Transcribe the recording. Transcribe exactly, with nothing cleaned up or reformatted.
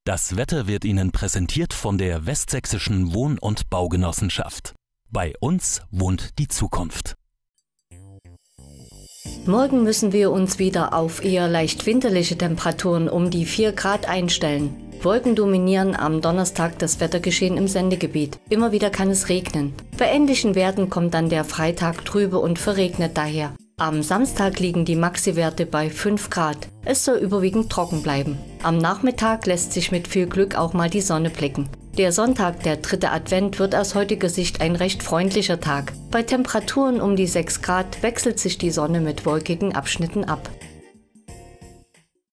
Das Wetter wird Ihnen präsentiert von der Westsächsischen Wohn- und Baugenossenschaft. Bei uns wohnt die Zukunft. Morgen müssen wir uns wieder auf eher leicht winterliche Temperaturen um die vier Grad einstellen. Wolken dominieren am Donnerstag das Wettergeschehen im Sendegebiet. Immer wieder kann es regnen. Bei ähnlichen Werten kommt dann der Freitag trübe und verregnet daher. Am Samstag liegen die Maxi-Werte bei fünf Grad. Es soll überwiegend trocken bleiben. Am Nachmittag lässt sich mit viel Glück auch mal die Sonne blicken. Der Sonntag, der dritte Advent, wird aus heutiger Sicht ein recht freundlicher Tag. Bei Temperaturen um die sechs Grad wechselt sich die Sonne mit wolkigen Abschnitten ab.